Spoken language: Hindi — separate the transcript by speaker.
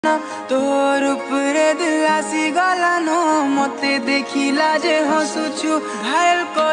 Speaker 1: तोर उपरे दिल आसी गलानो मते देखिला जे हसुछु घायल कर